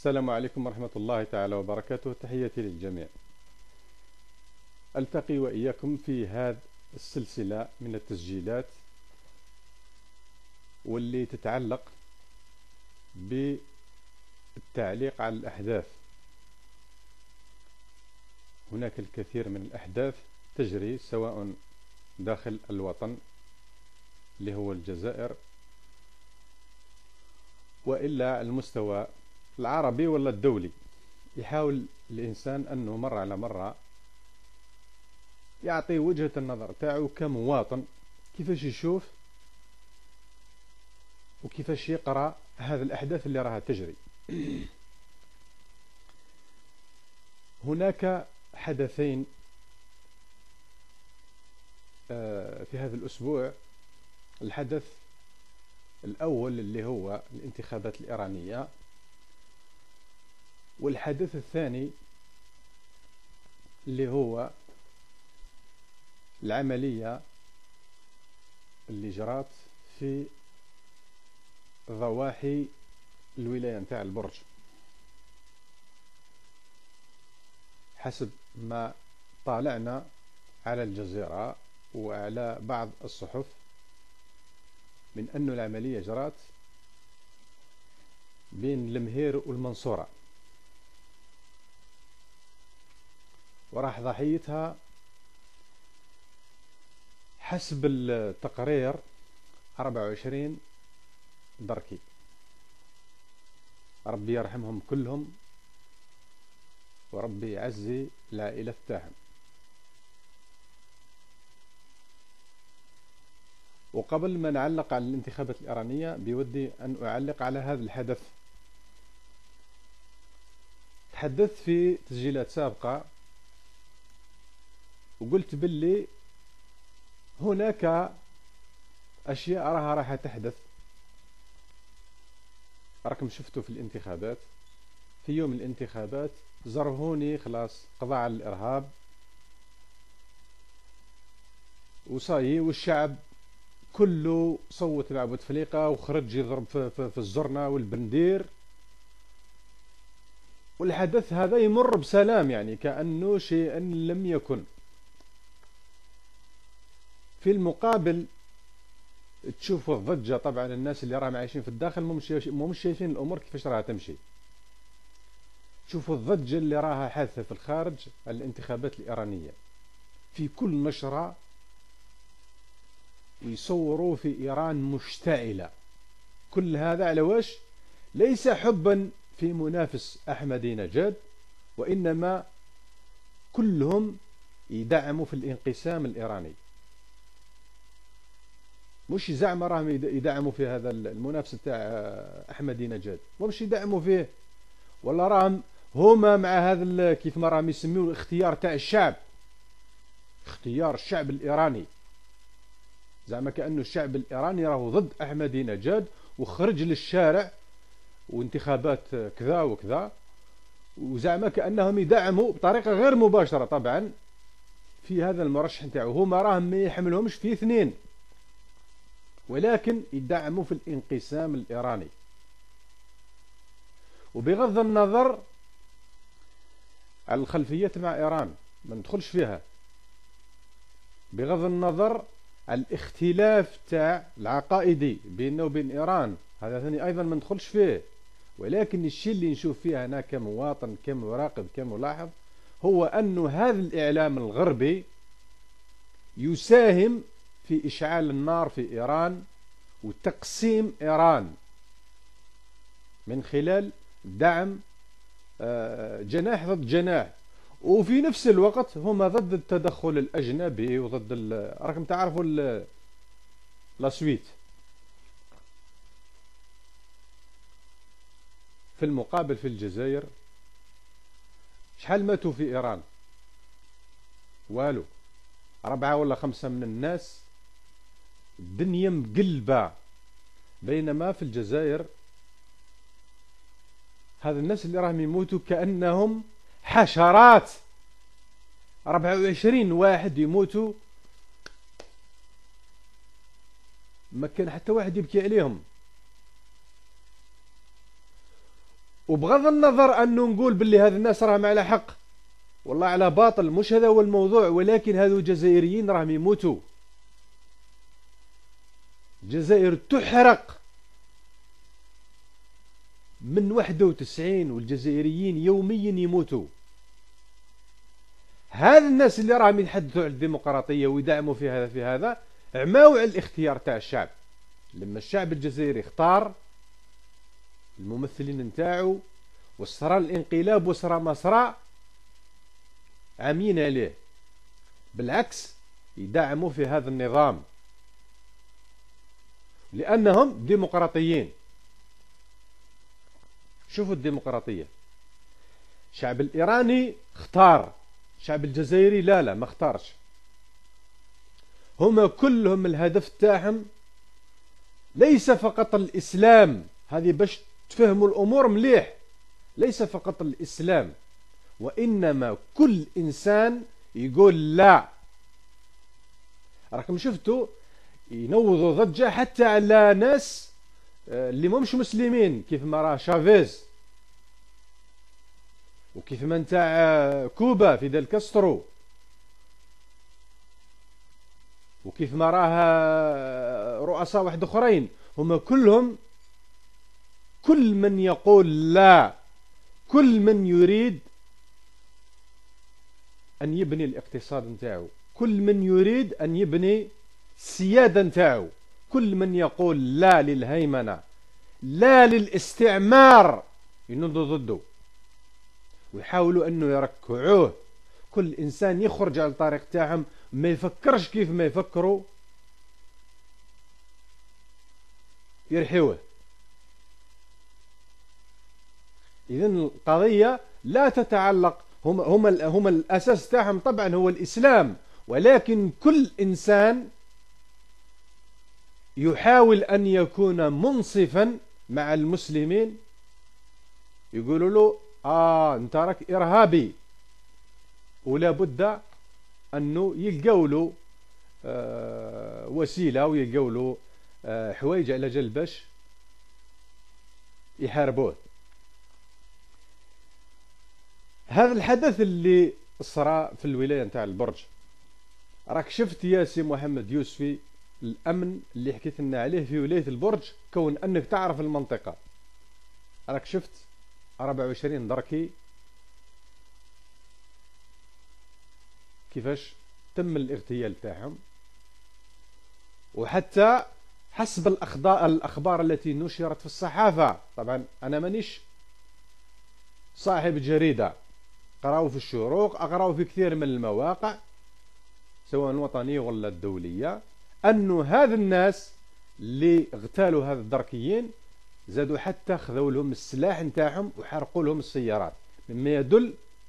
السلام عليكم ورحمة الله تعالى وبركاته. تحياتي للجميع. ألتقي وإياكم في هذه السلسلة من التسجيلات واللي تتعلق بالتعليق على الأحداث. هناك الكثير من الأحداث تجري سواء داخل الوطن اللي هو الجزائر وإلا المستوى العربي ولا الدولي. يحاول الإنسان أنه مرة على مرة يعطي وجهة النظر تاعو كمواطن، كيفاش يشوف وكيفاش يقرأ هذه الأحداث اللي راها تجري. هناك حدثين في هذا الأسبوع. الحدث الأول اللي هو الانتخابات الإيرانية، والحدث الثاني اللي هو العملية اللي جرات في ضواحي الولاية نتاع البرج. حسب ما طالعنا على الجزيرة وعلى بعض الصحف من أن العملية جرات بين المهير والمنصورة، وراح ضحيتها حسب التقرير 24 دركي. ربي يرحمهم كلهم وربي يعزي العائلة تاعهم. وقبل ما نعلق على الانتخابات الإيرانية بودي أن أعلق على هذا الحدث. تحدثت في تسجيلات سابقة وقلت باللي هناك أشياء راح تحدث. راكم شفتوا في الانتخابات، في يوم الانتخابات زرهوني خلاص قضاء على الإرهاب وصاي، والشعب كله صوت مع بوتفليقة وخرج يضرب في الزرنة والبندير، والحدث هذا يمر بسلام، يعني كأنه شيء لم يكن. في المقابل تشوفوا الضجة، طبعا الناس اللي راهم عايشين في الداخل مش شايفين الأمور كيفاش راها تمشي. شوفوا الضجة اللي راها حادثة في الخارج على الانتخابات الإيرانية، في كل نشرة ويصوروا في إيران مشتعلة. كل هذا على وش؟ ليس حبا في منافس أحمدي نجاد، وإنما كلهم يدعموا في الانقسام الإيراني. مش زعما راهم يدعموا في هذا المنافس تاع أحمدي نجاد، مش يدعموا فيه، ولا راهم هما مع هذا كيف ما راهم يسميوه الاختيار تاع الشعب، اختيار الشعب الإيراني. زعما كأنه الشعب الإيراني راهو ضد أحمدي نجاد وخرج للشارع وانتخابات كذا وكذا، وزعما كأنهم يدعموا بطريقة غير مباشرة طبعا في هذا المرشح نتاعو. هما راهم ما يحملهمش في اثنين، ولكن يدعموا في الانقسام الإيراني. وبغض النظر على الخلفيات مع إيران ما ندخلش فيها، بغض النظر على الاختلاف تاع العقائدي بيننا وبين إيران، هذا ثاني أيضا ما ندخلش فيه. ولكن الشيء اللي نشوف فيه أنا كمواطن كمراقب كملاحظ هو أن هذا الإعلام الغربي يساهم في إشعال النار في إيران وتقسيم إيران من خلال دعم جناح ضد جناح، وفي نفس الوقت هما ضد التدخل الأجنبي وضد راكم تعرفوا لاسويت. في المقابل في الجزائر شحال ماتوا في إيران؟ والو، 4 ولا 5 من الناس. الدنيا مقلبة. بينما في الجزائر هذا الناس اللي راهم يموتوا كأنهم حشرات. 24 واحد يموتوا ما كان حتى واحد يبكي عليهم. وبغض النظر أنه نقول باللي هذا الناس راهم على حق والله على باطل، مش هذا هو الموضوع، ولكن هذو جزائريين راهم يموتوا. الجزائر تحرق من 91 والجزائريين يوميا يموتوا. هذا الناس اللي راهم يتحدثوا على الديمقراطية ويدعموا في هذا عماو على الاختيار تاع الشعب. لما الشعب الجزائري اختار الممثلين نتاعو وصرا الانقلاب وصرا ما صرا عامين عليه، بالعكس يدعموا في هذا النظام لأنهم ديمقراطيين. شوفوا الديمقراطية، الشعب الإيراني اختار، الشعب الجزائري لا ما اختارش. هما كلهم الهدف تاعهم ليس فقط الإسلام، هذه باش تفهموا الأمور مليح، ليس فقط الإسلام، وإنما كل إنسان يقول لا. راكم شفتوا ينوضوا ضجة حتى على ناس اللي مش مسلمين، كيف ما راه شافيز وكيف ما نتاع كوبا فيدل كاسترو وكيف ما راه رؤساء واحد اخرين، هما كلهم كل من يقول لا، كل من يريد أن يبني الاقتصاد نتاعو، كل من يريد أن يبني السيادة نتاعو، كل من يقول لا للهيمنة لا للاستعمار ينوضوا ضده ويحاولوا أنه يركعوه. كل إنسان يخرج على الطريق تاعهم، ما يفكرش كيف ما يفكروا يرحيوه. إذن القضية لا تتعلق، هم الأساس تاعهم طبعا هو الإسلام، ولكن كل إنسان يحاول أن يكون منصفا مع المسلمين، يقولوا له أنت راك إرهابي، ولا بد أنه يلقوا له وسيلة ويلقوا له حوايج على جال باش يحاربوه. هذا الحدث اللي صرا في الولاية نتاع البرج، راك شفت يا سي محمد يوسفي الأمن اللي حكيت لنا عليه في ولاية البرج، كون أنك تعرف المنطقة. راك شفت 24 دركي كيفاش تم الاغتيال تاعهم، وحتى حسب الأخبار التي نشرت في الصحافة. طبعا أنا مانيش صاحب جريدة، أقرأوا في الشروق، أقرأوا في كثير من المواقع سواء الوطنية ولا الدولية، أنه هذا الناس اللي اغتالوا هذا الدركيين زادوا حتى خذوا لهم السلاح نتاعهم وحرقوا لهم السيارات، مما يدل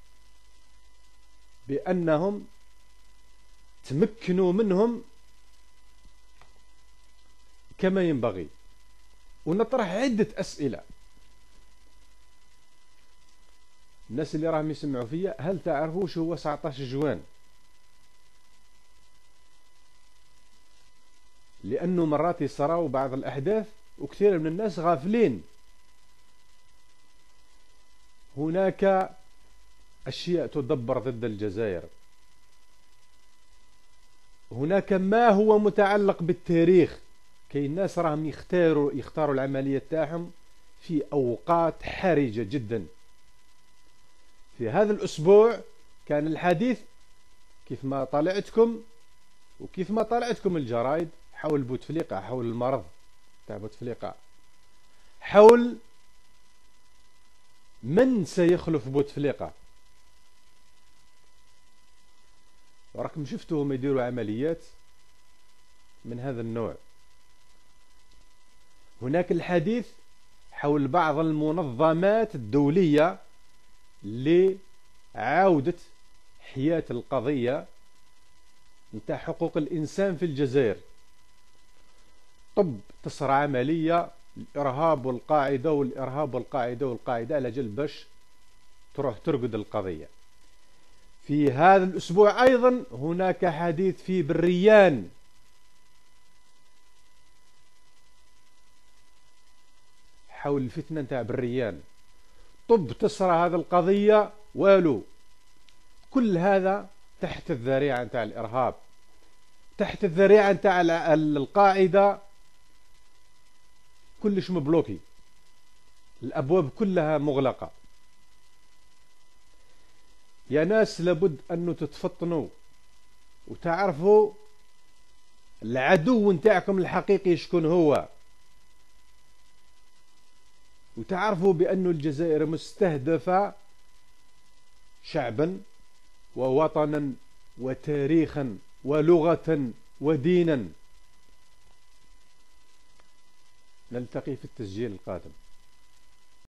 بأنهم تمكنوا منهم كما ينبغي. ونطرح عدة أسئلة. الناس اللي راهم يسمعوا فيا، هل تعرفوا شو هو 19 جوان؟ لأنه مرات يصراو بعض الأحداث وكثير من الناس غافلين. هناك أشياء تدبر ضد الجزائر، هناك ما هو متعلق بالتاريخ. كي الناس راهم يختاروا العملية تاعهم في أوقات حرجة جدا. في هذا الأسبوع كان الحديث كيف ما طلعتكم وكيف ما طلعتكم الجرايد حول بوتفليقة، حول المرض تاع بوتفليقة، حول من سيخلف بوتفليقة. وراكم شفتوهم يديروا عمليات من هذا النوع. هناك الحديث حول بعض المنظمات الدولية لعودة حياة القضية نتاع حقوق الإنسان في الجزائر. تصرى عملية الإرهاب والقاعدة والإرهاب والقاعدة والقاعدة على جل باش تروح ترقد القضية. في هذا الأسبوع أيضا هناك حديث في بريان حول الفتنة نتاع بريان، طب تسرى هذه القضية والو. كل هذا تحت الذريعة نتاع الإرهاب، تحت الذريعة نتاع القاعدة. كلش مبلوكي، الأبواب كلها مغلقة. يا ناس لابد أنه تتفطنوا وتعرفوا العدو نتاعكم الحقيقي شكون هو، وتعرفوا بأن الجزائر مستهدفة شعبا ووطنا وتاريخا ولغة ودينا. نلتقي في التسجيل القادم.